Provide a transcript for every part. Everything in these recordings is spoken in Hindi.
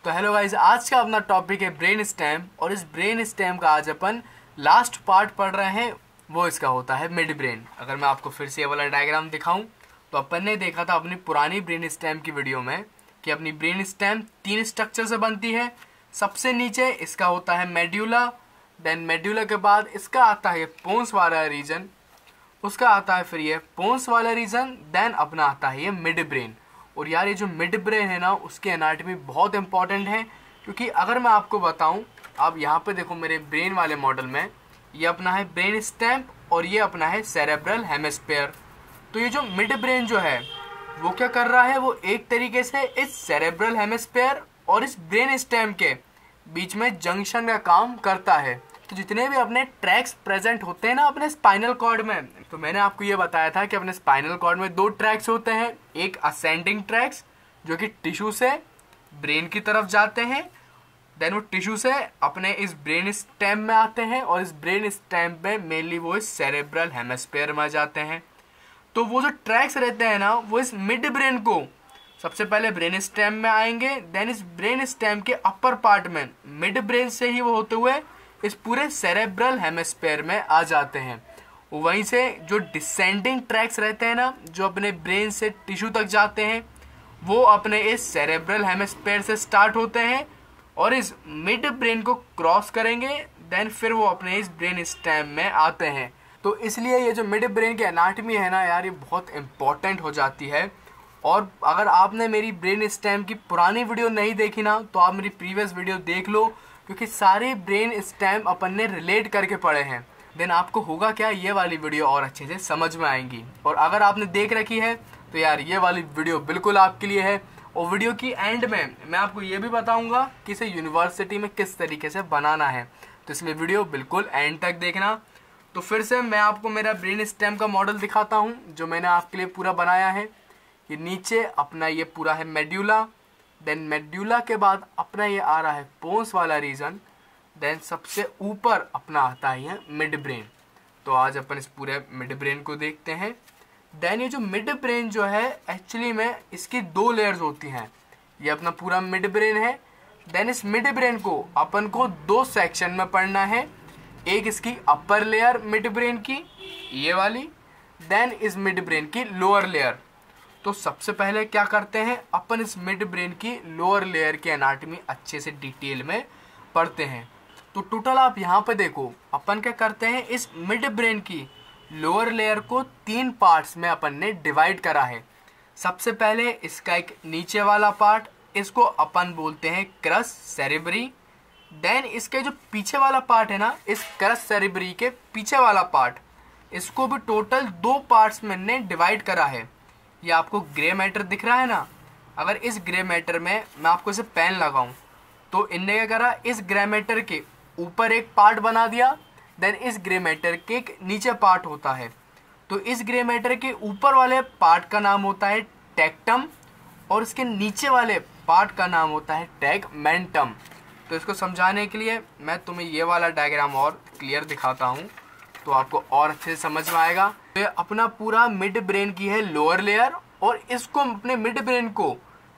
तो हेलो गाइस, आज का अपना टॉपिक है ब्रेन स्टेम। और इस ब्रेन स्टेम का आज अपन लास्ट पार्ट पढ़ रहे हैं, वो इसका होता है मिड ब्रेन। अगर मैं आपको फिर से ये वाला डायग्राम दिखाऊं तो अपन ने देखा था अपनी पुरानी ब्रेन स्टेम की वीडियो में कि अपनी ब्रेन स्टेम 3 स्ट्रक्चर से बनती है। सबसे नीचे इसका होता है मेड्यूला, देन मेड्यूला के बाद इसका आता है पोन्स वाला रीजन, उसका आता है फिर ये पोन्स वाला रीजन, देन अपना आता है ये मिड ब्रेन। और यार ये जो मिड ब्रेन है ना, उसकी एनाटॉमी बहुत इंपॉर्टेंट है, क्योंकि अगर मैं आपको बताऊं, आप यहाँ पे देखो मेरे ब्रेन वाले मॉडल में ये अपना है ब्रेन स्टेम और ये अपना है सेरेब्रल हेमिस्फीयर। तो ये जो मिड ब्रेन जो है वो क्या कर रहा है, वो एक तरीके से इस सेरेब्रल हेमिस्फीयर और इस ब्रेन स्टेम के बीच में जंक्शन का काम करता है। तो जितने भी अपने ट्रैक्स प्रेजेंट होते हैं ना अपने स्पाइनल कॉर्ड में, तो मैंने आपको ये बताया था कि अपने स्पाइनल कॉर्ड में 2 ट्रैक्स होते हैं। एक असेंडिंग ट्रैक्स जो कि टिश्यू से ब्रेन की तरफ जाते हैं, देन वो टिश्यू से अपने इस ब्रेन स्टेम में आते हैं और इस ब्रेन स्टेम में मेनली वो इस सेरेब्रल हेमिस्फीयर में जाते हैं। तो वो जो ट्रैक्स रहते हैं ना, वो इस मिड ब्रेन को सबसे पहले ब्रेन स्टेम में आएंगे, देन इस ब्रेन स्टेम के अपर पार्ट में मिड ब्रेन से ही वो होते हुए इस पूरे सेरेब्रल हेमिस्फीयर में आ जाते हैं। वहीं से जो डिसेंडिंग ट्रैक्स रहते हैं ना, जो अपने ब्रेन से टिश्यू तक जाते हैं, वो अपने इस सेरेब्रल हेमिस्फीयर से स्टार्ट होते हैं और इस मिड ब्रेन को क्रॉस करेंगे, देन फिर वो अपने इस ब्रेन स्टेम में आते हैं। तो इसलिए ये जो मिड ब्रेन की एनाटॉमी है ना यार, ये बहुत इंपॉर्टेंट हो जाती है। और अगर आपने मेरी ब्रेन स्टेम की पुरानी वीडियो नहीं देखी ना, तो आप मेरी प्रीवियस वीडियो देख लो, क्योंकि सारे ब्रेन स्टेम अपन ने रिलेट करके पढ़े हैं। देन आपको होगा क्या, ये वाली वीडियो और अच्छे से समझ में आएंगी। और अगर आपने देख रखी है तो यार ये वाली वीडियो बिल्कुल आपके लिए है। और वीडियो की एंड में मैं आपको ये भी बताऊंगा कि इसे यूनिवर्सिटी में किस तरीके से बनाना है, तो इसलिए वीडियो बिल्कुल एंड तक देखना। तो फिर से मैं आपको मेरा ब्रेन स्टेम का मॉडल दिखाता हूँ जो मैंने आपके लिए पूरा बनाया है। ये नीचे अपना ये पूरा है मेड्यूला, देन मेड्यूला के बाद अपना ये आ रहा है पोन्स वाला रीजन, देन सबसे ऊपर अपना आता है मिड ब्रेन। तो आज अपन इस पूरे मिड ब्रेन को देखते हैं। देन ये जो मिड ब्रेन जो है, एक्चुअली में इसकी 2 लेयर्स होती हैं। ये अपना पूरा मिड ब्रेन है। देन इस मिड ब्रेन को अपन को 2 सेक्शन में पढ़ना है। एक इसकी अपर लेयर मिड ब्रेन की, ये वाली, देन इस मिड ब्रेन की लोअर लेयर। तो सबसे पहले क्या करते हैं, अपन इस मिड ब्रेन की लोअर लेयर की एनाटॉमी अच्छे से डिटेल में पढ़ते हैं। तो टोटल आप यहाँ पे देखो, अपन क्या करते हैं, इस मिड ब्रेन की लोअर लेयर को 3 पार्ट्स में अपन ने डिवाइड करा है। सबसे पहले इसका एक नीचे वाला पार्ट, इसको अपन बोलते हैं क्रस सेरेब्री। देन इसके जो पीछे वाला पार्ट है ना, इस क्रस सेरेब्री के पीछे वाला पार्ट, इसको भी टोटल 2 पार्ट्स में ने डिवाइड करा है। ये आपको ग्रे मैटर दिख रहा है ना, अगर इस ग्रे मैटर में मैं आपको इसे पेन लगाऊं तो इनने क्या करा, इस ग्रे मैटर के ऊपर एक पार्ट बना दिया, देन इस ग्रे मैटर के एक नीचे पार्ट होता है। तो इस ग्रे मैटर के ऊपर वाले पार्ट का नाम होता है टेक्टम और इसके नीचे वाले पार्ट का नाम होता है टैगमेंटम। तो इसको समझाने के लिए मैं तुम्हें ये वाला डायग्राम और क्लियर दिखाता हूँ, तो आपको और अच्छे से समझ में आएगा। तो ये अपना पूरा मिड ब्रेन की है लोअर लेयर, और इसको अपने मिड ब्रेन को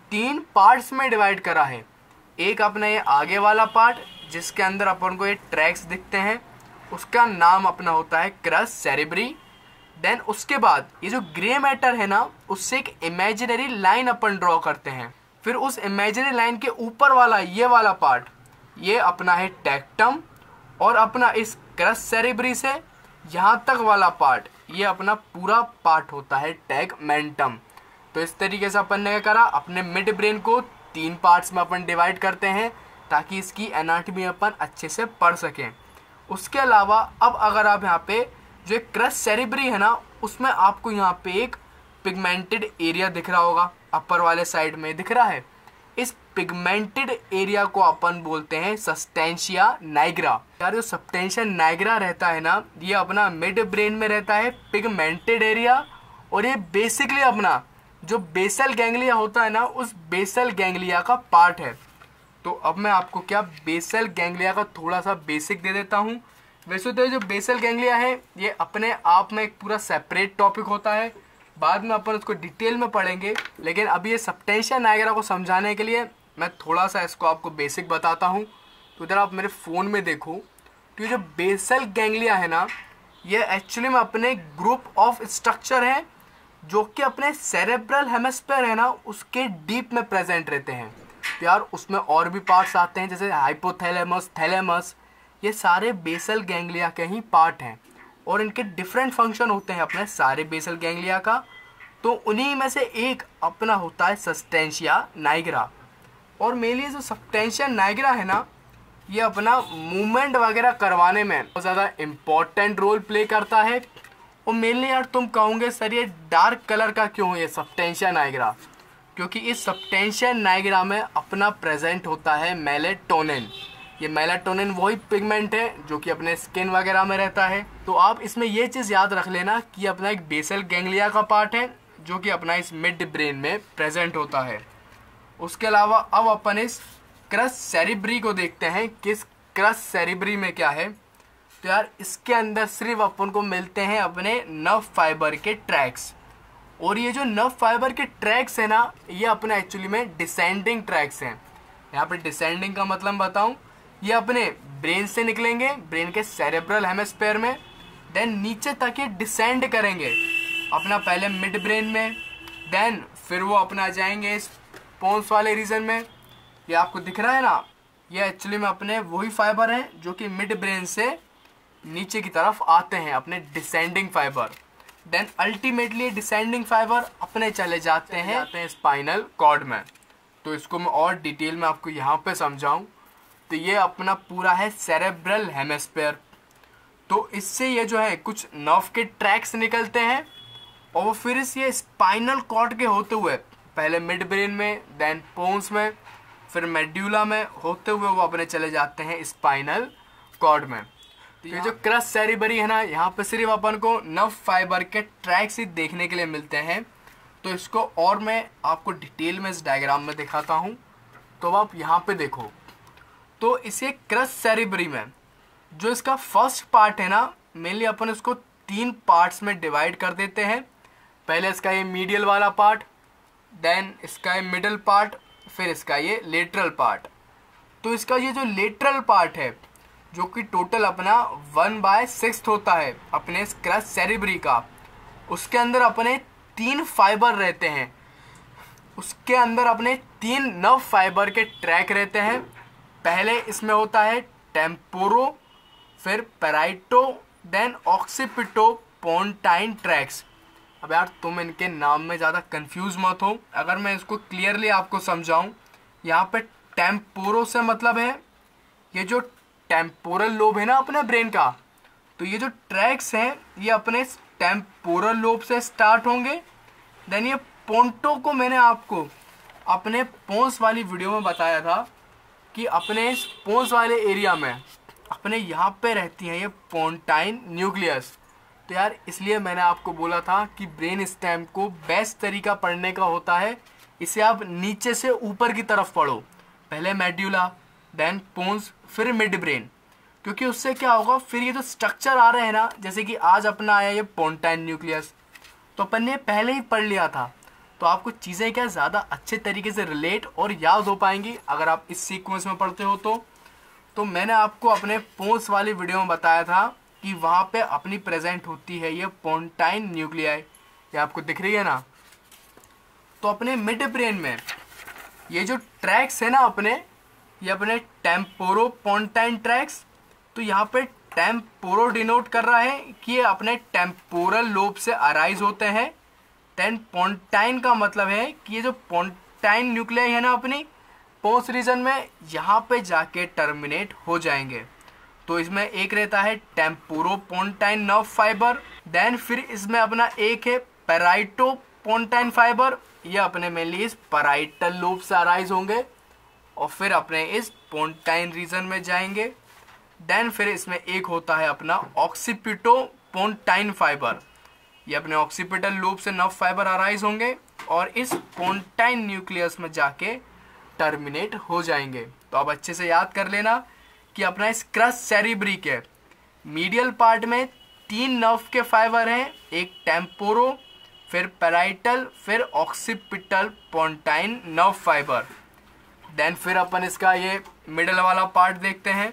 3 पार्ट्स में डिवाइड करा है। एक अपना ये आगे वाला पार्ट जिसके अंदर अपन को ये ट्रैक्स दिखते हैं, उसका नाम अपना होता है क्रस सेरेब्री। देन उसके बाद ये जो ग्रे मैटर है ना, उससे एक इमेजिनरी लाइन अपन ड्रॉ करते हैं। फिर उस इमेजिनरी लाइन के ऊपर वाला ये वाला पार्ट, ये अपना है टेक्टम, और अपना इस क्रस सेरेब्री से यहाँ तक वाला पार्ट, ये अपना पूरा पार्ट होता है टैगमेंटम। तो इस तरीके से अपन ने क्या करा, अपने मिड ब्रेन को 3 पार्ट्स में अपन डिवाइड करते हैं ताकि इसकी एनाटॉमी अपन अच्छे से पढ़ सकें। उसके अलावा अब अगर आप यहाँ पे जो एक क्रस सेरेब्री है ना, उसमें आपको यहाँ पे एक पिगमेंटेड एरिया दिख रहा होगा, अपर वाले साइड में दिख रहा है। इस पिगमेंटेड एरिया को अपन बोलते हैं सब्सटेंशिया नाइग्रा। यार जो सब्सटेंशिया नाइग्रा रहता है ना, ये अपना मिड ब्रेन में रहता है पिगमेंटेड एरिया, और ये बेसिकली अपना जो बेसल गैंग्लिया होता है ना, उस बेसल गैंग्लिया का पार्ट है। तो अब मैं आपको क्या बेसल गैंग्लिया का थोड़ा सा बेसिक दे देता हूँ। वैसे तो जो बेसल गैंग्लिया है ये अपने आप में एक पूरा सेपरेट टॉपिक होता है, बाद में अपन उसको डिटेल में पढ़ेंगे, लेकिन अभी ये सब्सटेंशिया नाइग्रा को समझाने के लिए मैं थोड़ा सा इसको आपको बेसिक बताता हूँ। तो इधर आप मेरे फ़ोन में देखो, तो ये जो बेसल गैंग्लिया है ना, ये एक्चुअली में अपने ग्रुप ऑफ स्ट्रक्चर हैं जो कि अपने सेरेब्रल हेमिस्फीयर है ना उसके डीप में प्रेजेंट रहते हैं। तो यार उसमें और भी पार्ट्स आते हैं जैसे हाइपोथैलेमस, थैलेमस, ये सारे बेसल गैंग्लिया के ही पार्ट हैं और इनके डिफरेंट फंक्शन होते हैं अपने सारे बेसल गैंग्लिया का। तो उन्हीं में से एक अपना होता है सब्सटेंशिया नाइग्रा। और मेनली जो सब्सटेंशिया नाइग्रा है ना, ये अपना मूवमेंट वगैरह करवाने में बहुत ज़्यादा इम्पोर्टेंट रोल प्ले करता है। और मेनली यार तुम कहोगे सर ये डार्क कलर का क्यों है ये सब्सटेंशिया नाइग्रा, क्योंकि इस सब्सटेंशिया नाइग्रा में अपना प्रेजेंट होता है मेलेटोनिन। ये मेलेटोनिन वही पिगमेंट है जो कि अपने स्किन वगैरह में रहता है। तो आप इसमें ये चीज़ याद रख लेना कि अपना एक बेसल गैंग्लिया का पार्ट है जो कि अपना इस मिड ब्रेन में प्रेजेंट होता है। उसके अलावा अब अपन इस क्रस सेरिब्री को देखते हैं कि इस क्रस सेरिब्री में क्या है। तो यार इसके अंदर सिर्फ अपन को मिलते हैं अपने नर्व फाइबर के ट्रैक्स। और ये जो नर्व फाइबर के ट्रैक्स है ना, ये अपने एक्चुअली में डिसेंडिंग ट्रैक्स हैं। यहाँ पे डिसेंडिंग का मतलब बताऊँ, ये अपने ब्रेन से निकलेंगे, ब्रेन के सेरेब्रल हेमिस्फीयर में, देन नीचे तक ये डिसेंड करेंगे अपना पहले मिड ब्रेन में, देन फिर वो अपना जाएंगे इस पोन्स वाले रीजन में। ये आपको दिख रहा है ना, ये एक्चुअली में अपने वही फाइबर हैं जो कि मिड ब्रेन से नीचे की तरफ आते हैं, अपने descending fibre. Then ultimately descending fibre अपने चले जाते हैं स्पाइनल कॉर्ड में। तो इसको मैं और डिटेल में आपको यहाँ पे समझाऊं तो ये अपना पूरा है सेरेब्रल हेमिस्फीयर। तो इससे ये जो है कुछ नर्व के ट्रैक्स निकलते हैं और वो फिर ये स्पाइनल कॉर्ड के होते हुए पहले मिड ब्रेन में, देन पोन्स में, फिर मेड्यूला में होते हुए वो अपने चले जाते हैं स्पाइनल कॉर्ड में। तो ये जो क्रस सेरिब्री है ना, यहाँ पे सिर्फ अपन को नर्व फाइबर के ट्रैक्स ही देखने के लिए मिलते हैं। तो इसको और मैं आपको डिटेल में इस डायग्राम में दिखाता हूँ। तो आप यहाँ पे देखो, तो इसे क्रस सेरिब्री में जो इसका फर्स्ट पार्ट है ना, मेनली अपन इसको 3 पार्ट्स में डिवाइड कर देते हैं। पहले इसका ये मीडियल वाला पार्ट, देन इसका ये मिडल पार्ट, फिर इसका ये लेटरल पार्ट। तो इसका ये जो लेटरल पार्ट है जो कि टोटल अपना 1/6 होता है अपने इस क्रस सेरिब्री का, उसके अंदर अपने 3 फाइबर रहते हैं। उसके अंदर अपने 3 नर्व फाइबर के ट्रैक रहते हैं। पहले इसमें होता है टेम्पोरो, फिर parieto, then occipito pontine tracts. अब यार तुम इनके नाम में ज़्यादा कंफ्यूज मत हो। अगर मैं इसको क्लियरली आपको समझाऊं, यहाँ पे टेम्पोरो से मतलब है ये जो टेम्पोरल लोब है ना अपने ब्रेन का, तो ये जो ट्रैक्स हैं ये अपने टेम्पोरल लोब से स्टार्ट होंगे। देन ये पोंटो को मैंने आपको अपने पोन्स वाली वीडियो में बताया था कि अपने इस पोन्स वाले एरिया में अपने यहाँ पे रहती हैं ये पोन्टाइन न्यूक्लियस। तो यार इसलिए मैंने आपको बोला था कि ब्रेन स्टेम को बेस्ट तरीका पढ़ने का होता है, इसे आप नीचे से ऊपर की तरफ पढ़ो, पहले मेड्यूला, देन पोन्स, फिर मिड ब्रेन। क्योंकि उससे क्या होगा, फिर ये जो स्ट्रक्चर आ रहे हैं ना, जैसे कि आज अपना आया ये पोन्टाइन न्यूक्लियस, तो अपन ने पहले ही पढ़ लिया था, तो आपको चीज़ें क्या ज़्यादा अच्छे तरीके से रिलेट और याद हो पाएंगी अगर आप इस सीक्वेंस में पढ़ते हो। तो मैंने आपको अपने पोन्स वाली वीडियो में बताया था कि वहाँ पे अपनी प्रेजेंट होती है ये पोन्टाइन न्यूक्लियाई, ये आपको दिख रही है ना। तो अपने मिड ब्रेन में ये जो ट्रैक्स है ना अपने, ये अपने टेम्पोरो पोन्टाइन ट्रैक्स। तो यहाँ पे टेम्पोरो डिनोट कर रहा है कि ये अपने टेम्पोरल लोब से अराइज होते हैं। देन पोन्टाइन का मतलब है कि ये जो पोन्टाइन न्यूक्लियाई है ना अपनी पोन्स रीजन में, यहाँ पे जाके टर्मिनेट हो जाएंगे। तो इसमें एक रहता है temporo pontine nerve fibre, then फिर इसमें अपना एक है पेराइटो पोन्टाइन फाइबर, ये अपने मेनली इस पैराइटल लोब से अराइज होंगे और फिर अपने इस पोन्टाइन रीजन में जाएंगे। देन फिर इसमें एक होता है अपना ऑक्सीपिटो पोन्टाइन फाइबर, ये अपने ऑक्सीपिटल लोब से नर्व फाइबर अराइज होंगे और इस पोन्टाइन न्यूक्लियस में जाके टर्मिनेट हो जाएंगे। तो अब अच्छे से याद कर लेना कि अपना इस क्रस सेरिब्री के मीडियल पार्ट में 3 नर्व के फाइबर हैं, एक टेम्पोरो, फिर पैराइटल, फिर occipital pontine nerve fibre. Then फिर अपन इसका ये मिडल वाला पार्ट देखते हैं।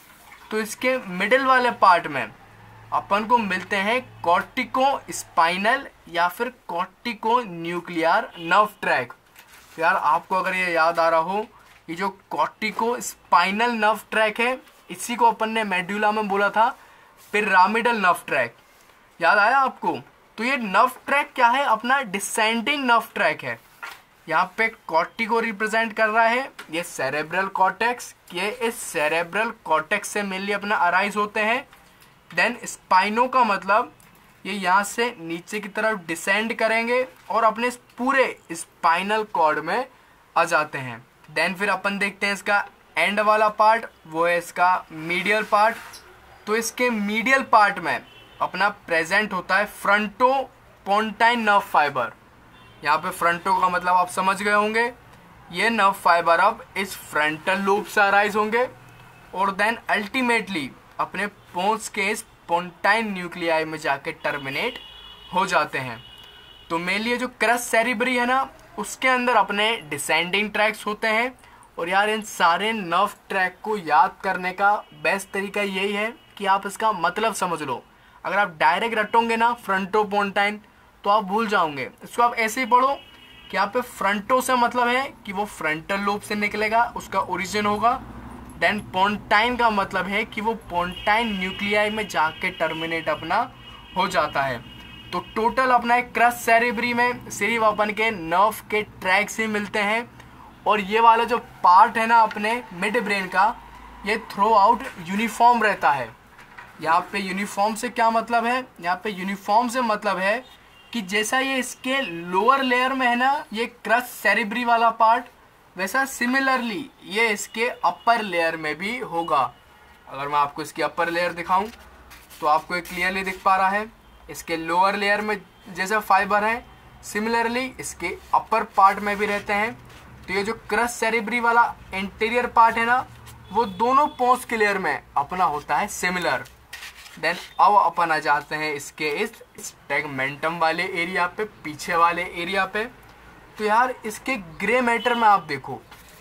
तो इसके मिडल वाले पार्ट में अपन को मिलते हैं कॉर्टिको स्पाइनल या फिर कॉर्टिको न्यूक्लियर नर्व ट्रैक। तो यार आपको अगर ये याद आ रहा हो, ये जो कॉर्टिको स्पाइनल नर्व ट्रैक है, इसी को अपन ने मेड्यूला में बोला था पिरामिडल नर्व ट्रैक। याद आया आपको? तो ये नर्व ट्रैक क्या है? अपना डिसेंडिंग नर्व ट्रैक है। यहाँ पे कॉर्टिको रिप्रेजेंट कर रहा है, ये सेरेब्रल कॉर्टेक्स, ये इस सेरेब्रल कॉर्टेक्स से मेनली अपना अराइज होते हैं। देन स्पाइनो का मतलब ये यहाँ से नीचे की तरफ डिसेंड करेंगे और अपने पूरे स्पाइनल कॉर्ड में आ जाते हैं। देन फिर अपन देखते हैं इसका एंड वाला पार्ट, वो है इसका मीडियल पार्ट। तो इसके मीडियल पार्ट में अपना प्रेजेंट होता है फ्रंटो पोंटाइन नर्व फाइबर। यहाँ पे फ्रंटो का मतलब आप समझ गए होंगे, ये नर्व फाइबर अब इस फ्रंटल लूप से अराइज होंगे और देन अल्टीमेटली अपने पोन्स के इस पोंटाइन न्यूक्लियाई में जाके टर्मिनेट हो जाते हैं। तो मेनली ये जो क्रस सेरिब्री है ना, उसके अंदर अपने डिसेंडिंग ट्रैक्स होते हैं। और यार इन सारे नर्व ट्रैक को याद करने का बेस्ट तरीका यही है कि आप इसका मतलब समझ लो। अगर आप डायरेक्ट रटोगे ना फ्रंटो पोंटाइन तो आप भूल जाओगे। इसको आप ऐसे ही पढ़ो कि यहाँ पे फ्रंटो से मतलब है कि वो फ्रंटल लोब से निकलेगा, उसका ओरिजिन होगा। देन पोंटाइन का मतलब है कि वो पोंटाइन न्यूक्लियाई में जाके टर्मिनेट अपना हो जाता है। तो टोटल अपना एक क्रस सेरेब्री में सिर्फ अपन के नर्व के ट्रैक से मिलते हैं। और ये वाला जो पार्ट है ना अपने मिड ब्रेन का, ये थ्रू आउट यूनिफॉर्म रहता है। यहाँ पे यूनिफॉर्म से क्या मतलब है? यहाँ पे यूनिफॉर्म से मतलब है कि जैसा ये इसके लोअर लेयर में है ना ये क्रस सेरेब्री वाला पार्ट, वैसा सिमिलरली ये इसके अपर लेयर में भी होगा। अगर मैं आपको इसकी अपर लेयर दिखाऊं तो आपको ये क्लियरली दिख पा रहा है। इसके लोअर लेयर में जैसे फाइबर है, सिमिलरली इसके अपर पार्ट में भी रहते हैं। तो ये जो क्रस सेरेब्री वाला इंटीरियर पार्ट है ना, वो दोनों पोन्स के लेयर में अपना होता है सिमिलर। देन अब अपन आ जाते हैं इसके इस टेगमेंटम वाले एरिया पे, पीछे वाले एरिया पे। तो यार इसके ग्रे मैटर में आप देखो,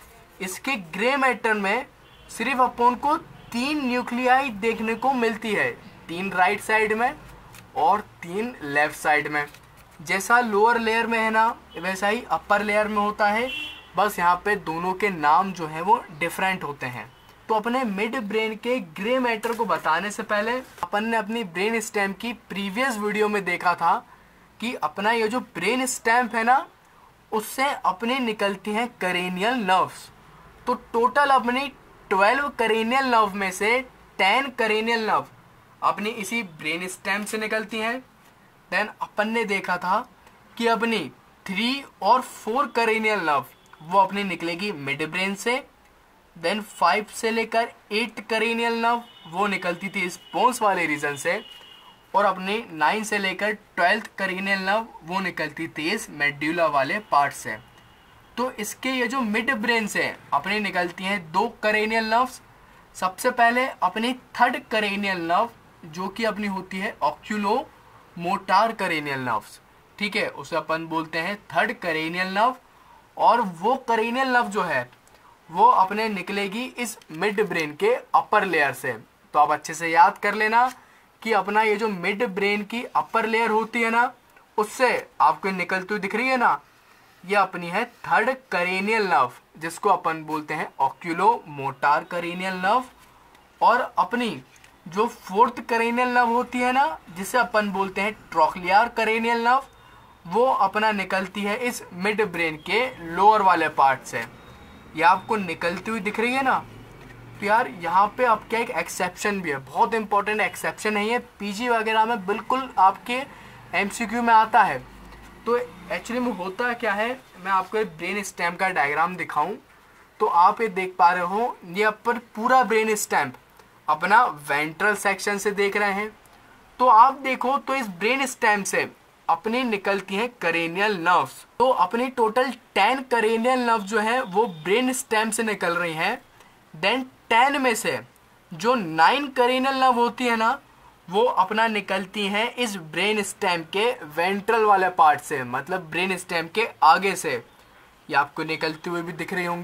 इसके ग्रे मैटर में सिर्फ अपन को 3 न्यूक्लियाई देखने को मिलती है, 3 राइट साइड में और 3 लेफ्ट साइड में। जैसा लोअर लेयर में है ना, वैसा ही अपर लेयर में होता है, बस यहाँ पे दोनों के नाम जो है वो डिफरेंट होते हैं। तो अपने मिड ब्रेन के ग्रे मैटर को बताने से पहले अपन ने अपनी ब्रेन स्टेम की प्रीवियस वीडियो में देखा था कि अपना ये जो ब्रेन स्टेम है ना, उससे अपने निकलती हैं करेनियल नर्व्स। तो टोटल अपनी 12 करेनियल नर्व में से 10 करेनियल नर्व अपनी इसी ब्रेन स्टेम से निकलती हैं। देन अपन ने देखा था कि अपनी 3 और 4 करेनियल नर्व वो अपनी निकलेगी मिड ब्रेन से। देन 5 से लेकर 8 करेनियल नर्व वो निकलती थी इस पोन्स वाले रीजन से। और अपनी 9 से लेकर 12th करेनियल नर्व वो निकलती थी इस मेड्यूला वाले पार्ट से। तो इसके ये जो मिड ब्रेन से अपनी निकलती हैं 2 करेनियल नर्व्स। सबसे पहले अपनी 3rd करेनियल नर्व जो कि अपनी होती है ऑक्यूलो मोटार करेनियल नर्व्स, ठीक है, उसे अपन बोलते हैं 3rd करेनियल नर्व। और वो करेनियल नर्व जो है वो अपने निकलेगी इस मिड ब्रेन के अपर लेयर से। तो आप अच्छे से याद कर लेना कि अपना ये जो मिड ब्रेन की अपर लेयर होती है ना, उससे आपको निकलती हुई दिख रही है ना, ये अपनी है 3rd करेनियल नर्व जिसको अपन बोलते हैं ऑक्यूलो मोटार करेनियल नर्व। और अपनी जो 4th करेनियल नर्व होती है ना, जिसे अपन बोलते हैं ट्रोक्लियर करेनियल नर्व, वो अपना निकलती है इस मिड ब्रेन के लोअर वाले पार्ट से। ये आपको निकलती हुई दिख रही है ना। तो यार यहाँ पे आपका एक एक्सेप्शन भी है, बहुत इंपॉर्टेंट एक्सेप्शन है ये, पीजी वगैरह में बिल्कुल आपके एमसीक्यू में आता है। तो एक्चुअली में होता क्या है, मैं आपको एक ब्रेन स्टेम का डायग्राम दिखाऊं तो आप ये देख पा रहे हो, ये अपन पूरा ब्रेन स्टेम अपना वेंट्रल सेक्शन से देख रहे हैं। तो आप देखो तो इस ब्रेन स्टेम से अपनी निकलती हैं करेनियल नर्व्स। तो अपनी टोटल 10 करेनियल नर्व जो है वो ब्रेन स्टेम से निकल रही हैं। देन 10 में से जो 9 करेनियल नर्व होती है ना, वो अपना निकलती हैं इस ब्रेन स्टेम के वेंट्रल वाले पार्ट से, मतलब ब्रेन स्टेम के आगे से। ये आपको निकलती हुई भी दिख रही होंगी।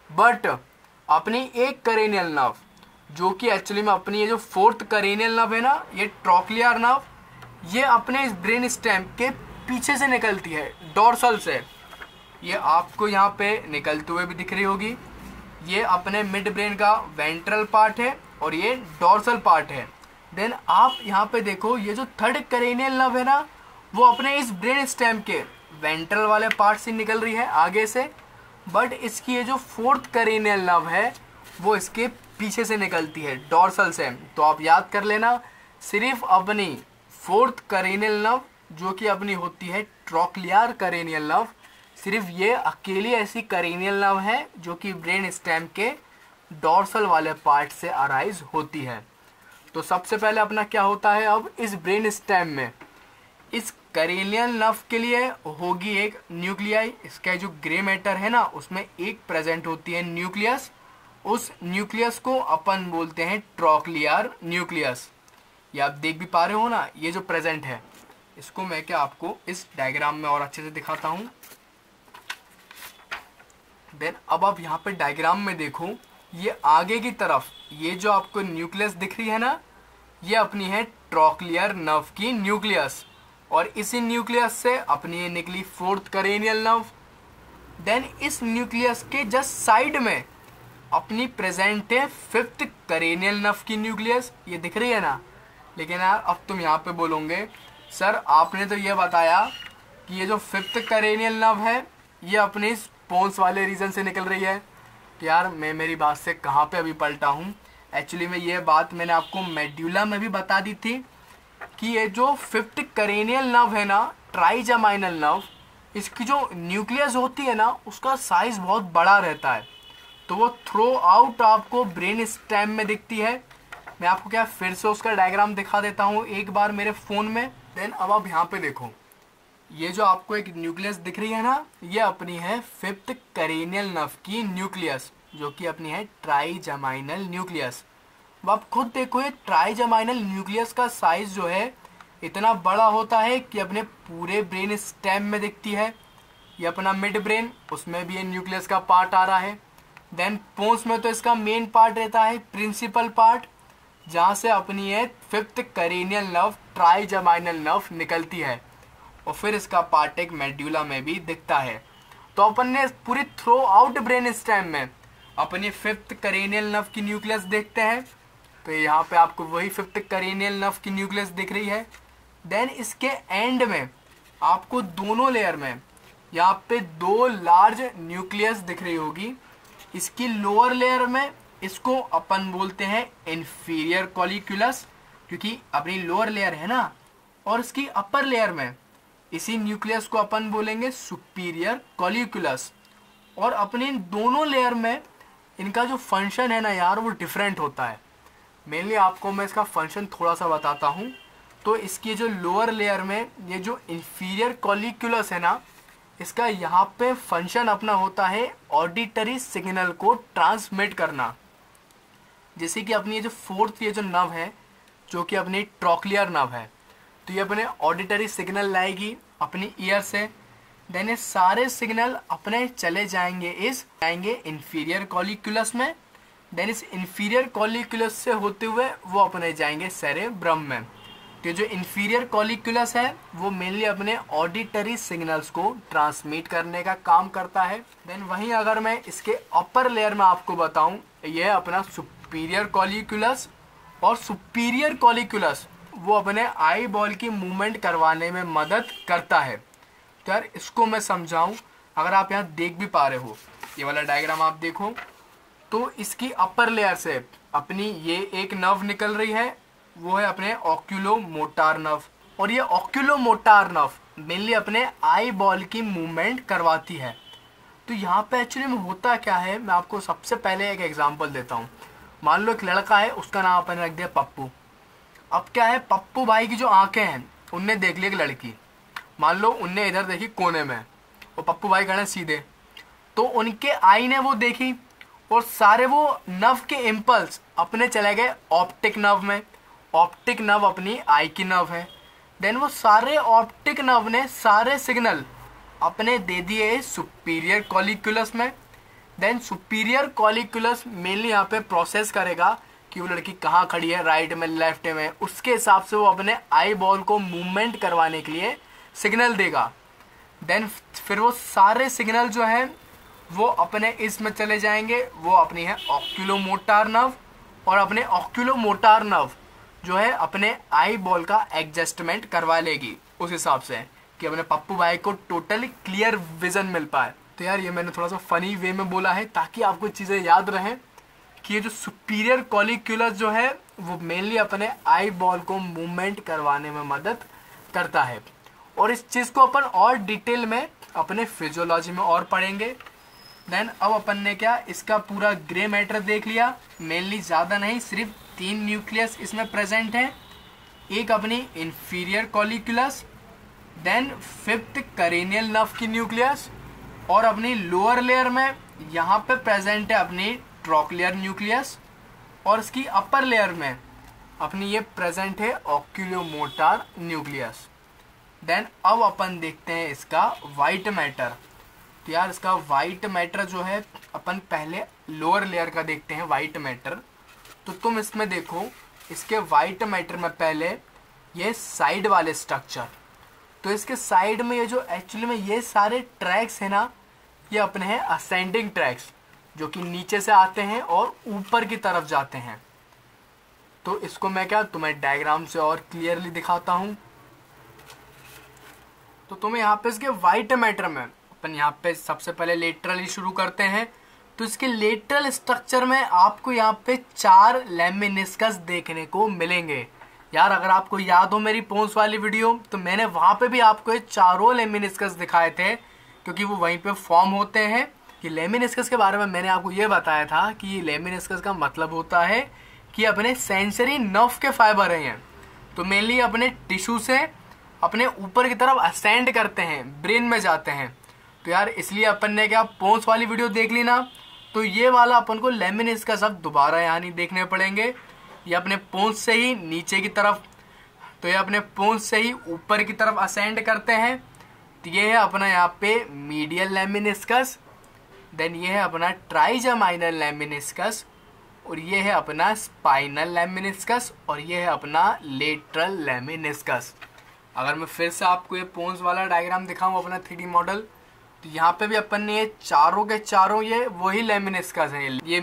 बट अपनी एक करेनियल नर्व जो कि एक्चुअली में अपनी ये जो फोर्थ करेनियल नर्व है ना, ये ट्रॉक्लियर नर्व, ये अपने इस ब्रेन स्टेम के पीछे से निकलती है, डोर्सल से। ये आपको यहाँ पे निकलते हुए भी दिख रही होगी। ये अपने मिड ब्रेन का वेंट्रल पार्ट है और ये डोर्सल पार्ट है। देन आप यहाँ पे देखो, ये जो थर्ड करेनियल नर्व है ना, वो अपने इस ब्रेन स्टेम के वेंट्रल वाले पार्ट से निकल रही है आगे से, बट इसकी ये जो फोर्थ करेनियल नर्व है वो इसके पीछे से निकलती है, डोर्सल से। तो आप याद कर लेना, सिर्फ अपनी फोर्थ करेनियल नर्व जो कि अपनी होती है ट्रॉक्लियर करेनियल नर्व, सिर्फ ये अकेली ऐसी करेनियल नर्व है जो कि ब्रेन स्टेम के डोर्सल वाले पार्ट से अराइज होती है। तो सबसे पहले अपना क्या होता है, अब इस ब्रेन स्टेम में इस करेनियल नर्व के लिए होगी एक न्यूक्लियाई। इसका जो ग्रे मैटर है ना, उसमें एक प्रेजेंट होती है न्यूक्लियस। उस न्यूक्लियस को अपन बोलते हैं ट्रॉक्लियर न्यूक्लियस। ये आप देख भी पा रहे हो ना, ये जो प्रेजेंट है, इसको मैं क्या आपको इस डायग्राम में और अच्छे से दिखाता हूँ। देन अब आप यहाँ पे डायग्राम में देखो, ये आगे की तरफ ये जो आपको न्यूक्लियस दिख रही है ना, ये अपनी है ट्रॉक्लियर नर्व की न्यूक्लियस, और इसी न्यूक्लियस से अपनी ये निकली फोर्थ करेनियल नर्व। देन इस न्यूक्लियस के जस्ट साइड में अपनी प्रेजेंट है फिफ्थ करेनियल नर्व की न्यूक्लियस, ये दिख रही है ना। लेकिन यार अब तुम यहाँ पे बोलोगे, सर आपने तो ये बताया कि ये जो फिफ्थ करेनियल नर्व है ये अपने इस पोन्स वाले रीजन से निकल रही है। तो यार मैं मेरी बात से कहाँ पे अभी पलटा हूँ। एक्चुअली में ये बात मैंने आपको मेड्यूला में भी बता दी थी कि ये जो फिफ्थ करेनियल नर्व है ना, ट्राइजेमाइनल नर्व, इसकी जो न्यूक्लियस होती है ना, उसका साइज बहुत बड़ा रहता है। तो वो थ्रू आउट आपको ब्रेन स्टेम में दिखती है। मैं आपको क्या फिर से उसका डायग्राम दिखा देता हूँ एक बार मेरे फ़ोन में। देन अब आप यहाँ पे देखो, ये जो आपको एक न्यूक्लियस दिख रही है ना, ये अपनी है फिफ्थ करेनियल नर्व की न्यूक्लियस, जो कि अपनी है ट्राइजेमाइनल न्यूक्लियस। अब आप खुद देखो, ये ट्राइजेमाइनल न्यूक्लियस का साइज जो है इतना बड़ा होता है कि अपने पूरे ब्रेन स्टेम में दिखती है। ये अपना मिड ब्रेन, उसमें भी ये न्यूक्लियस का पार्ट आ रहा है। देन पोन्स में तो इसका मेन पार्ट रहता है प्रिंसिपल पार्ट, जहाँ से अपनी है fifth cranial nerve trigeminal nerve निकलती है, और फिर इसका पार्ट एक मेड्यूला में भी दिखता है। तो अपन ने पूरी थ्रू आउट ब्रेन स्टेम में अपनी फिफ्थ करेनियल नर्व की न्यूक्लियस देखते हैं। तो यहाँ पे आपको वही फिफ्थ करेनियल नर्व की न्यूक्लियस दिख रही है। देन इसके एंड में आपको दोनों लेयर में यहाँ पे दो लार्ज न्यूक्लियस दिख रही होगी। इसकी लोअर लेयर में इसको अपन बोलते हैं इंफीरियर कॉलिक्यूलस, क्योंकि अपनी लोअर लेयर है ना, और इसकी अपर लेयर में इसी न्यूक्लियस को अपन बोलेंगे सुपीरियर कॉलिक्यूलस। और अपने दोनों लेयर में इनका जो फंक्शन है ना यार, वो डिफरेंट होता है। मेनली आपको मैं इसका फंक्शन थोड़ा सा बताता हूँ। तो इसकी जो लोअर लेयर में ये जो इंफीरियर कॉलिक्यूलस है ना, इसका यहाँ पे फंक्शन अपना होता है ऑडिटरी सिग्नल को ट्रांसमिट करना। जैसे कि अपनी ये जो फोर्थ ये जो नर्व है, जो कि अपनी ट्रॉक्लियर नर्व है, तो ये अपने ऑडिटरी सिग्नल लाएगी अपनी ईयर से। देन ये सारे सिग्नल अपने चले जाएंगे इंफीरियर कॉलिक्यूलस में। देन इस इंफीरियर कॉलिक्यूलस से होते हुए वो अपने जाएंगे सेरेब्रम में। तो जो इंफीरियर कॉलिक्यूलस है वो मेनली अपने ऑडिटरी सिग्नल्स को ट्रांसमिट करने का काम करता है। देन वहीं अगर मैं इसके अपर लेयर में आपको बताऊं, ये है अपना सुपीरियर कॉलिक्यूलस। और सुपीरियर कॉलिक्यूलस वो अपने आई बॉल की मूवमेंट करवाने में मदद करता है। तो यार इसको मैं समझाऊं, अगर आप यहाँ देख भी पा रहे हो, ये वाला डायग्राम आप देखो, तो इसकी अपर लेयर से अपनी ये एक नर्व निकल रही है, वो है अपने ऑक्यूलोमोटार नर्व। और ये ऑक्यूलोमोटार नर्व मेनली अपने आई बॉल की मूवमेंट करवाती है। तो यहाँ पे एक्चुअली में होता क्या है, मैं आपको सबसे पहले एक एग्जांपल देता हूँ। मान लो एक लड़का है, उसका नाम अपन रख दिया पप्पू। अब क्या है, पप्पू भाई की जो आंखें हैं उनने देख ली एक लड़की, मान लो उनने इधर देखी कोने में, और पप्पू भाई खड़े सीधे, तो उनके आई ने वो देखी, और सारे वो नर्व के इम्पल्स अपने चले गए ऑप्टिक नर्व में। ऑप्टिक नर्व अपनी आई की नर्व है। देन वो सारे ऑप्टिक नर्व ने सारे सिग्नल अपने दे दिए सुपीरियर कॉलिक्यूलस में। देन सुपीरियर कॉलिक्यूलस मेनली यहाँ पे प्रोसेस करेगा कि वो लड़की कहाँ खड़ी है, राइट में लेफ्ट में, उसके हिसाब से वो अपने आई बॉल को मूवमेंट करवाने के लिए सिग्नल देगा। देन फिर वो सारे सिग्नल जो हैं वो अपने इसमें चले जाएंगे, वो अपनी है ऑक्यूलोमोटार नर्व, और अपने ऑक्यूलोमोटार नर्व जो है अपने आई बॉल का एडजस्टमेंट करवा लेगी उस हिसाब से कि अपने पप्पू भाई को टोटली क्लियर विजन मिल पाए। तो यार ये मैंने थोड़ा सा फनी वे में बोला है ताकि आपको चीज़ें याद रहें कि ये जो सुपीरियर कॉलिक्यूलस जो है वो मेनली अपने आई बॉल को मूवमेंट करवाने में मदद करता है। और इस चीज़ को अपन और डिटेल में अपने फिजियोलॉजी में और पढ़ेंगे। देन अब अपन ने क्या इसका पूरा ग्रे मैटर देख लिया। मेनली ज़्यादा नहीं, सिर्फ 3 न्यूक्लियस इसमें प्रेजेंट है। एक अपनी inferior colliculus, then 5th cranial nerve की न्यूक्लियस, और अपनी लोअर लेयर में यहाँ पे प्रेजेंट है अपनी ट्रोक्लियर न्यूक्लियस, और इसकी अपर लेयर में अपनी ये प्रेजेंट है ऑक्यूलोमोटार न्यूक्लियस। देन अब अपन देखते हैं इसका वाइट मैटर। तो यार इसका वाइट मैटर जो है अपन पहले लोअर लेयर का देखते हैं वाइट मैटर। तो तुम इसमें देखो, इसके वाइट मैटर में पहले ये साइड वाले स्ट्रक्चर, तो इसके साइड में ये जो एक्चुअली में ये सारे ट्रैक्स है ना, ये अपने हैं असेंडिंग ट्रैक्स जो कि नीचे से आते हैं और ऊपर की तरफ जाते हैं। तो इसको मैं क्या तुम्हें डायग्राम से और क्लियरली दिखाता हूँ। तो तुम्हें यहाँ पे इसके वाइट मैटर में अपन यहाँ पे सबसे पहले लेटरली शुरू करते हैं। तो इसके लेटरल स्ट्रक्चर में आपको यहाँ पे 4 लेमिनिस्कस देखने को मिलेंगे। यार अगर आपको याद हो मेरी पोन्स वाली वीडियो, तो मैंने वहाँ पे भी आपको ये चारों लेमिनिस्कस दिखाए थे क्योंकि वो वहीं पे फॉर्म होते हैं। कि लेमिनिस्कस के बारे में मैंने आपको ये बताया था कि लेमिनिस्कस का मतलब होता है कि अपने सेंसरी नर्व के फाइबर हैं, तो मेनली अपने टिश्यू से अपने ऊपर की तरफ असेंड करते हैं, ब्रेन में जाते हैं। तो यार इसलिए अपन ने क्या पोन्स वाली वीडियो देख ली ना, तो ये वाला अपन को लेमिनिस्कस अब दोबारा यहाँ नहीं देखने पड़ेंगे। ये अपने पोन्स से ही नीचे की तरफ, तो ये अपने पोन्स से ही ऊपर की तरफ असेंड करते हैं। तो ये है अपना यहाँ पे मीडियल लेमिनिस्कस, देन ये है अपना ट्राइजेमाइनल लेमिनिस्कस, और ये है अपना स्पाइनल लेमिनिस्कस, और ये है अपना लेटरल लेमिनिस्कस। अगर मैं फिर से आपको ये पोन्स वाला डायग्राम दिखाऊं अपना 3D मॉडल, तो यहाँ पे भी अपन ने ये चारों के चारों ये वही लेमिनिस्कस हैं। ये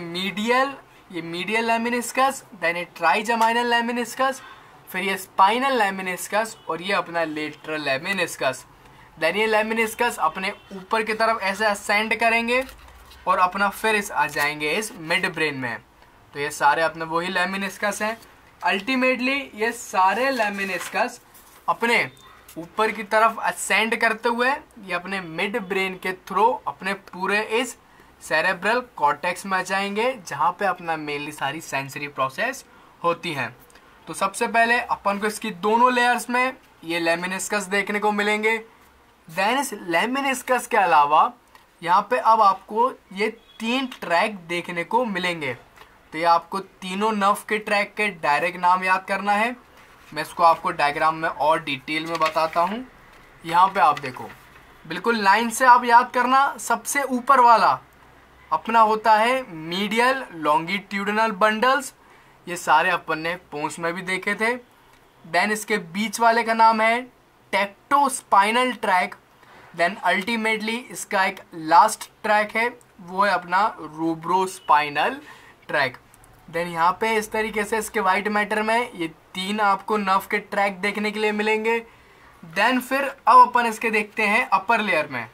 मीडियल लेमिनिस्कस, देन ये ट्राइजेमाइनल लेमिनिस्कस, फिर ये स्पाइनल लेमिनिस्कस, और ये अपना लेटरल लेमिनिस्कस। देन ये लेमिनिस्कस अपने ऊपर की तरफ ऐसे असेंड करेंगे और अपना फिर इस आ जाएंगे इस मिड ब्रेन में। तो ये सारे अपने वही लेमिनिस्कस हैं। अल्टीमेटली ये सारे लेमिनिस्कस अपने ऊपर की तरफ असेंड करते हुए ये अपने मिड ब्रेन के थ्रू अपने पूरे इस सेरेब्रल कॉर्टेक्स में आ जाएंगे, जहाँ पे अपना मेनली सारी सेंसरी प्रोसेस होती हैं। तो सबसे पहले अपन को इसकी दोनों लेयर्स में ये लेमिनिस्कस देखने को मिलेंगे। देन इस लेमिनिस्कस के अलावा यहाँ पे अब आपको ये 3 ट्रैक देखने को मिलेंगे। तो ये आपको तीनों नर्व के ट्रैक के डायरेक्ट नाम याद करना है। मैं इसको आपको डायग्राम में और डिटेल में बताता हूँ। यहाँ पे आप देखो, बिल्कुल लाइन से आप याद करना। सबसे ऊपर वाला अपना होता है मीडियल लॉन्गिट्यूडिनल बंडल्स, ये सारे अपन ने पोन्स में भी देखे थे। देन इसके बीच वाले का नाम है टेक्टोस्पाइनल ट्रैक। देन अल्टीमेटली इसका एक लास्ट ट्रैक है, वो है अपना रूब्रोस्पाइनल ट्रैक। देन यहाँ पे इस तरीके से इसके वाइट मैटर में ये 3 आपको नर्व के ट्रैक देखने के लिए मिलेंगे। देन फिर अब अपन इसके देखते हैं अपर लेयर में।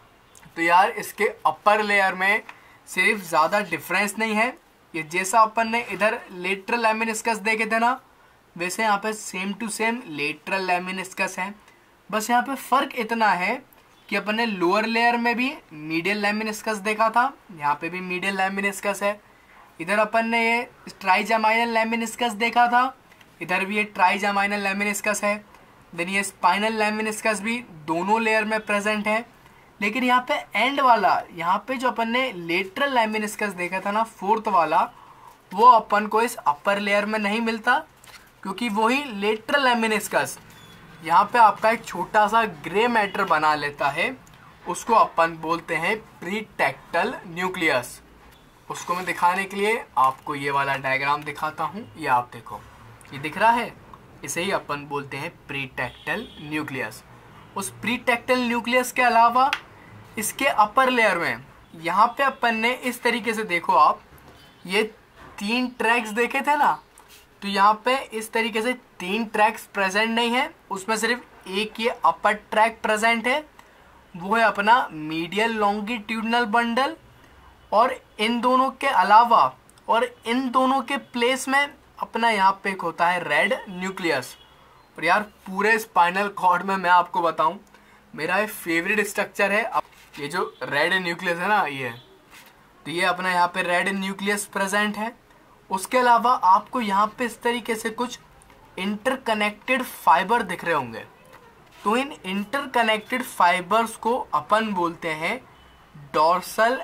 तो यार इसके अपर लेयर में सिर्फ ज़्यादा डिफरेंस नहीं है। ये जैसा अपन ने इधर लेटरल लेमिनिस्कस देखे थे ना, वैसे यहाँ पे same to same lateral lemniscus है। बस यहाँ पे फ़र्क इतना है कि अपन ने लोअर लेयर में भी मीडियल लेमिनिस्कस देखा था, यहाँ पे भी मीडियल लेमिनिस्कस है। इधर अपन ने ये ट्राइजेमाइनल लेमिनिस्कस देखा था, इधर भी ये ट्राइजेमाइनल लेमिनिस्कस है। देन ये स्पाइनल लेमिनिस्कस भी दोनों लेयर में प्रेजेंट है। लेकिन यहाँ पे एंड वाला, यहाँ पे जो अपन ने लेटरल लेमिनिस्कस देखा था ना 4th वाला, वो अपन को इस अपर लेयर में नहीं मिलता, क्योंकि वही लेटरल लेमिनिस्कस यहाँ पे आपका एक छोटा सा ग्रे मैटर बना लेता है, उसको अपन बोलते हैं प्रीटेक्टल न्यूक्लियस। उसको मैं दिखाने के लिए आपको ये वाला डायग्राम दिखाता हूँ। ये आप देखो, ये दिख रहा है, इसे ही अपन बोलते हैं प्रीटेक्टल न्यूक्लियस। उस प्रीटेक्टल न्यूक्लियस के अलावा इसके अपर लेयर में यहाँ पे अपन ने इस तरीके से, देखो आप, ये 3 ट्रैक्स देखे थे ना, तो यहाँ पे इस तरीके से 3 ट्रैक्स प्रेजेंट नहीं है, उसमें सिर्फ एक ये अपर ट्रैक प्रेजेंट है, वो है अपना मीडियल लॉन्गिट्यूडनल बंडल। और इन दोनों के अलावा और इन दोनों के प्लेस में अपना यहाँ पे एक होता है रेड न्यूक्लियस। और यार पूरे स्पाइनल कॉर्ड में मैं आपको बताऊं, मेरा ये फेवरेट स्ट्रक्चर है ये जो रेड न्यूक्लियस है ना, ये तो ये अपना यहाँ पे रेड न्यूक्लियस प्रेजेंट है। उसके अलावा आपको यहाँ पे इस तरीके से कुछ इंटरकनेक्टेड फाइबर दिख रहे होंगे। तो इन इंटरकनेक्टेड फाइबर्स को अपन बोलते हैं dorsal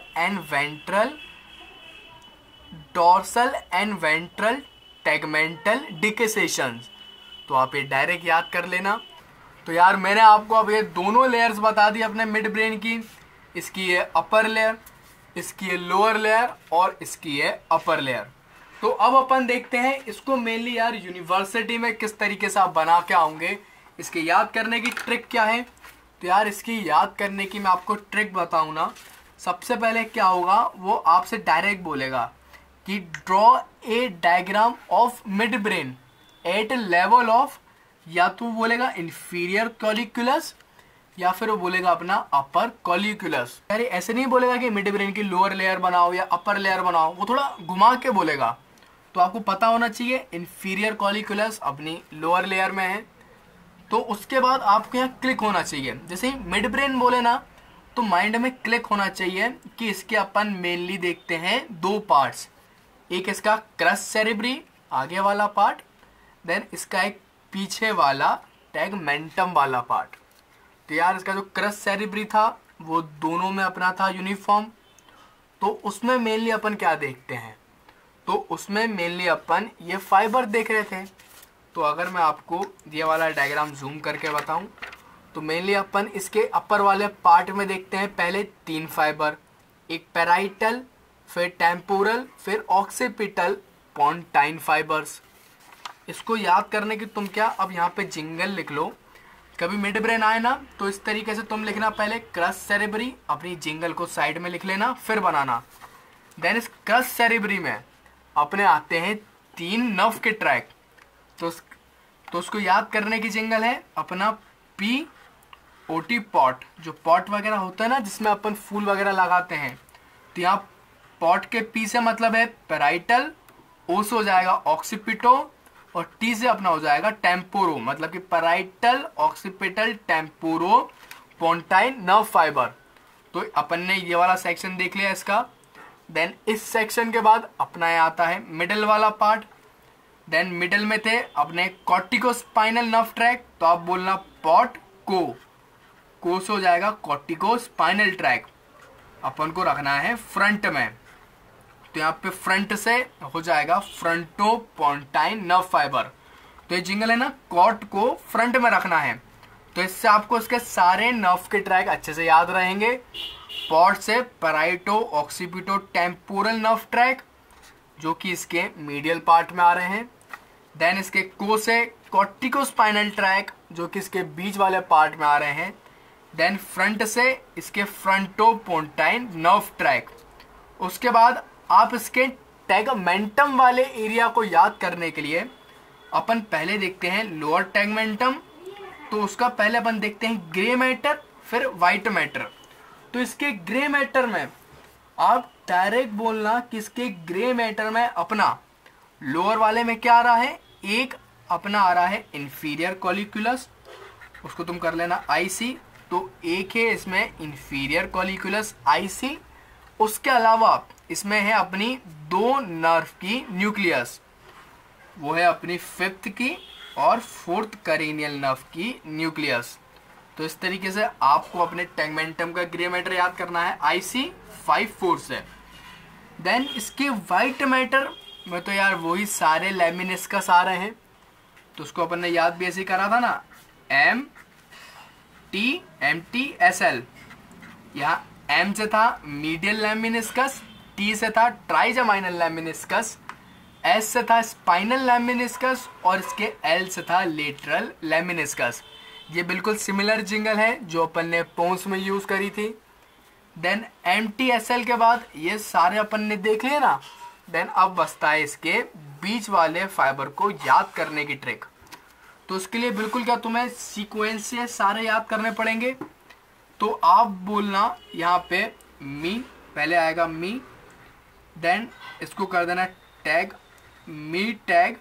and ventral tegmental decussations. तो आप ये डायरेक्ट याद कर लेना। तो यार मैंने आपको अब ये दोनों लेयर्स बता दी अपने मिड ब्रेन की, इसकी ये अपर लेयर, इसकी ये लोअर लेयर और इसकी ये अपर लेयर। तो अब अपन देखते हैं इसको मेनली यार यूनिवर्सिटी में किस तरीके से आप बना के आओगे, इसके याद करने की ट्रिक क्या है। तो यार इसकी याद करने की मैं आपको ट्रिक बताऊं ना, सबसे पहले क्या होगा, वो आपसे डायरेक्ट बोलेगा कि draw a diagram of mid brain at level of, या तो बोलेगा इंफीरियर कॉलिक्यूलस या फिर वो बोलेगा अपना अपर कॉलिक्यूलस। यार ऐसे नहीं बोलेगा कि मिड ब्रेन की लोअर लेयर बनाओ या अपर लेयर बनाओ, वो थोड़ा घुमा के बोलेगा। तो आपको पता होना चाहिए इंफीरियर कॉलिक्यूलस अपनी लोअर लेयर में है। तो उसके बाद आपको यहाँ क्लिक होना चाहिए, जैसे ही मिड ब्रेन बोले ना तो माइंड में क्लिक होना चाहिए कि इसके अपन मेनली देखते हैं 2 पार्ट्स, एक इसका क्रस सेरेब्री आगे वाला पार्ट, देन इसका एक पीछे वाला टैगमेंटम वाला पार्ट। तो यार इसका जो क्रस सेरेब्री था वो दोनों में अपना था यूनिफॉर्म। तो उसमें मेनली अपन क्या देखते हैं, तो उसमें मेनली अपन ये फाइबर देख रहे थे। तो अगर मैं आपको ये वाला डायग्राम जूम करके बताऊं तो मेनली अपन इसके अपर वाले पार्ट में देखते हैं पहले 3 फाइबर, एक पैराइटल, फिर टेम्पोरल, फिर ऑक्सीपिटल पोंटाइन फाइबर्स। इसको याद करने की तुम क्या, अब यहाँ पे जिंगल लिख लो, कभी मिड ब्रेन आए ना तो इस तरीके से तुम लिखना, पहले क्रस सेरेब्री, अपनी जिंगल को साइड में लिख लेना, फिर बनाना। देन इस क्रस सेरेब्री में अपने आते हैं 3 नर्व के ट्रैक। तो उसको याद करने की जिंगल है अपना पी ओ टी पॉट, जो पॉट वगैरह होता है ना जिसमें अपन फूल वगैरह लगाते हैं। तो यहाँ पॉट के पी से मतलब है पैराइटल, ओ से हो जाएगा ऑक्सीपिटो और टी से अपना हो जाएगा टेम्पोरो, मतलब कि parietal occipital temporo pontine nerve fibre. तो अपन ने ये वाला सेक्शन देख लिया इसका। देन इस सेक्शन के बाद अपना ये आता है मिडल वाला पार्ट। देन मिडल में थे अपने कॉर्टिकोस्पाइनल नर्व ट्रैक, तो आप बोलना पॉट को से हो जाएगा कॉर्टिकोस्पाइनल ट्रैक, अपन को रखना है फ्रंट में। तो यहाँ पे फ्रंट से हो जाएगा फ्रंटो पोंटाइन नर्व फाइबर। तो ये जिंगल है ना, कॉर्ट को फ्रंट में रखना है। तो इससे आपको इसके सारे नर्व के ट्रैक अच्छे से याद रहेंगे। पॉट से parieto occipito temporal nerve track जो कि इसके मीडियल पार्ट में आ रहे हैं। देन इसके को से कॉर्टिकोस्पाइनल ट्रैक जो कि इसके बीच वाले पार्ट में आ रहे हैं। देन फ्रंट से इसके फ्रंटो पोंटाइन नर्व ट्रैक। उसके बाद आप इसके टैगमेंटम वाले एरिया को याद करने के लिए अपन पहले देखते हैं लोअर टैगमेंटम। तो उसका पहले अपन देखते हैं ग्रे मैटर, फिर वाइट मैटर। तो इसके ग्रे मैटर में आप डायरेक्ट बोलना कि इसके ग्रे मैटर में अपना लोअर वाले में क्या आ रहा है, एक अपना आ रहा है इंफीरियर कॉलिक्यूलस, उसको तुम कर लेना आईसी। तो एक है इसमें इंफीरियर कॉलिक्यूलस आईसी। उसके अलावा इसमें है अपनी 2 नर्व की न्यूक्लियस, वो है अपनी 5th की और 4th करेनियल नर्व की न्यूक्लियस। तो इस तरीके से आपको अपने टैगमेंटम का ग्रे मैटर याद करना है IC54 से। देन इसके वाइट मैटर में तो यार वही सारे लेमिनिस्कस आ रहे हैं। तो उसको अपन ने याद भी ऐसे करा था ना, MTSL। यहाँ M से था मीडियल लैमिनिस्कस, T से था ट्राइजेमाइनल लैमिनिस्कस, S से था स्पाइनल लैमिनिस्कस और इसके L से था लेटरल लैमिनिस्कस। ये बिल्कुल सिमिलर जिंगल है जो अपन ने पोन्स में यूज करी थी। देन MTSL के बाद ये सारे अपन ने देख लिए ना। देन अब बचता है इसके बीच वाले फाइबर को याद करने की ट्रिक। तो उसके लिए बिल्कुल क्या तुम्हें सीक्वेंस से सारे याद करने पड़ेंगे। तो आप बोलना यहाँ पे मी, पहले आएगा मी, देन इसको कर देना टैग, मी टैग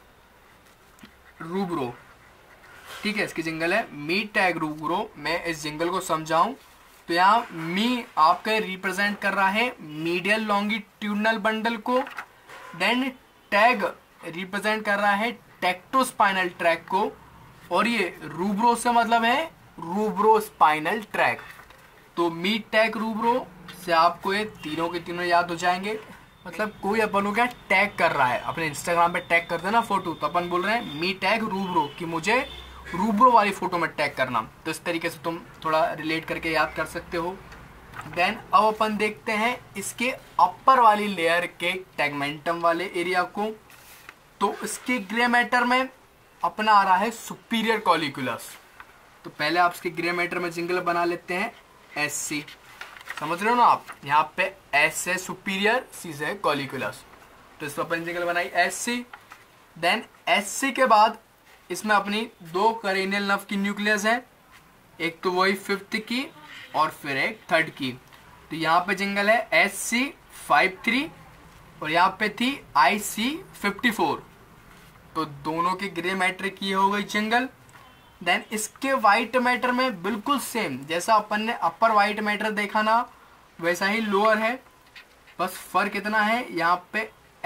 रूब्रो। ठीक है, इसकी जिंगल है मी टैग रूब्रो। मैं इस जिंगल को समझाऊं तो यहाँ मी आपका रिप्रेजेंट कर रहा है मीडियल लॉन्गिट्यूडनल बंडल को, देन टैग रिप्रेजेंट कर रहा है टेक्टोस्पाइनल ट्रैक को, और ये रूब्रो से मतलब है रूब्रो स्पाइनल ट्रैक। तो मी टैग रूब्रो से आपको ये तीनों के तीनों याद हो जाएंगे। मतलब कोई अपन को क्या टैग कर रहा है, अपने इंस्टाग्राम पे टैग करते हैं ना फोटो, तो अपन बोल रहे हैं मी टैग रूब्रो कि मुझे रूब्रो वाली फोटो में टैग करना। तो इस तरीके से तुम थोड़ा रिलेट करके याद कर सकते हो। देन अब अपन देखते हैं इसके अपर वाली लेयर के टैगमेंटम वाले एरिया को। तो इसके ग्रे मैटर में अपना आ रहा है सुपीरियर कॉलिकुलस। तो पहले आप इसके ग्रे मैटर में जिंगल बना लेते हैं SC, समझ रहे हो ना आप। यहाँ पे S से सुपीरियर, C से कॉलिकुलस। तो इस पर अपन जिंगल बनाई SC। देन SC के बाद इसमें अपनी दो करेनियल नर्व की न्यूक्लियस है, एक तो वही 5th की और फिर एक 3rd की। तो यहाँ पे जिंगल है SC53 और यहाँ पे थी IC54। तो दोनों के ग्रे मैटर की हो गई जिंगल। देन इसके वाइट मैटर में बिल्कुल सेम जैसा अपन ने अपर वाइट मैटर देखा ना, वैसा ही लोअर है। बस फर्क इतना है यहाँ पे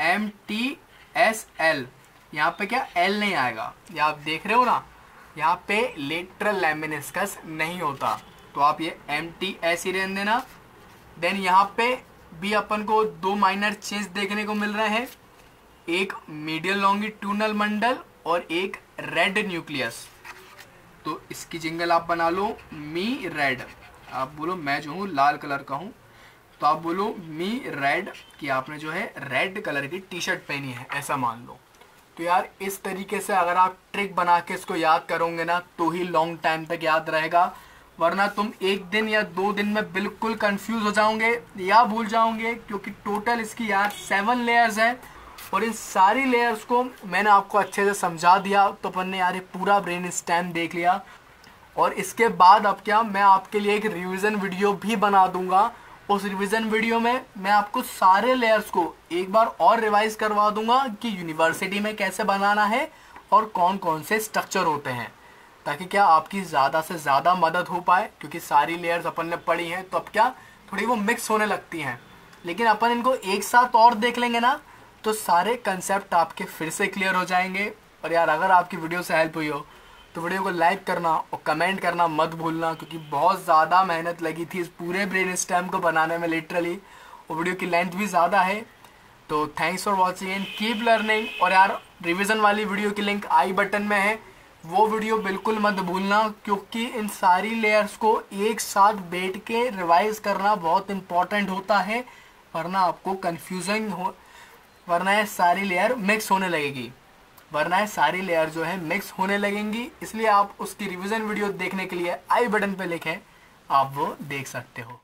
MTSL, यहाँ पे क्या L नहीं आएगा। ये आप देख रहे हो ना, यहाँ पे लेटरल लैमिनिस्कस नहीं होता, तो आप ये MTS ही रहने देना। देन यहाँ पे भी अपन को दो माइनर चेंज देखने को मिल रहे हैं, एक मीडियल लॉन्गिट्यूडनल मंडल और एक रेड न्यूक्लियस। तो इसकी जिंगल आप बना लो मी रेड। आप बोलो मैं जो हूँ लाल कलर का हूँ, तो आप बोलो मी रेड कि आपने जो है रेड कलर की टी शर्ट पहनी है, ऐसा मान लो। तो यार इस तरीके से अगर आप ट्रिक बना के इसको याद करोगे ना तो ही लॉन्ग टाइम तक याद रहेगा, वरना तुम एक दिन या 2 दिन में बिल्कुल कंफ्यूज हो जाओगे या भूल जाओगे। क्योंकि टोटल इसकी यार 7 लेयर्स हैं और इन सारी लेयर्स को मैंने आपको अच्छे से समझा दिया। तो अपन ने यार पूरा ब्रेन स्टेम देख लिया। और इसके बाद अब क्या, मैं आपके लिए एक रिवीजन वीडियो भी बना दूंगा। उस रिवीजन वीडियो में मैं आपको सारे लेयर्स को एक बार और रिवाइज करवा दूंगा कि यूनिवर्सिटी में कैसे बनाना है और कौन कौन से स्ट्रक्चर होते हैं, ताकि क्या आपकी ज़्यादा से ज़्यादा मदद हो पाए। क्योंकि सारी लेयर्स अपन ने पढ़ी हैं तो अब क्या थोड़ी वो मिक्स होने लगती हैं, लेकिन अपन इनको एक साथ और देख लेंगे ना तो सारे कंसेप्ट आपके फिर से क्लियर हो जाएंगे। और यार अगर आपकी वीडियो से हेल्प हुई हो तो वीडियो को लाइक करना और कमेंट करना मत भूलना, क्योंकि बहुत ज़्यादा मेहनत लगी थी इस पूरे ब्रेन स्टेम को बनाने में लिटरली, और वीडियो की लेंथ भी ज़्यादा है। तो thanks for watching and keep learning. और यार रिवीजन वाली वीडियो की लिंक आई बटन में है, वो वीडियो बिल्कुल मत भूलना, क्योंकि इन सारी लेयर्स को एक साथ बैठ के रिवाइज करना बहुत इंपॉर्टेंट होता है, वरना आपको कन्फ्यूजन हो, वरना ये सारी लेयर मिक्स होने लगेगी, वरना ये सारी लेयर जो है मिक्स होने लगेंगी। इसलिए आप उसकी रिवीजन वीडियो देखने के लिए आई बटन पे लिखें, आप वो देख सकते हो।